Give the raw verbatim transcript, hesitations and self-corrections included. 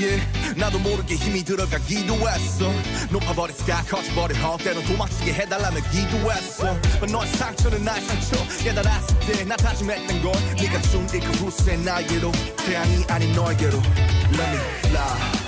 거기에 나도 모르게 힘이 들어가기도 했어 높아버린 sky 커져버린 헛 때론 도망치게 해달라며 기도했어 너의 상처는 나의 상처 깨달았을 때 나 다짐했던 건 네가 준 이 그 후세 나에게로 태양이 아닌 너에게로 Let me fly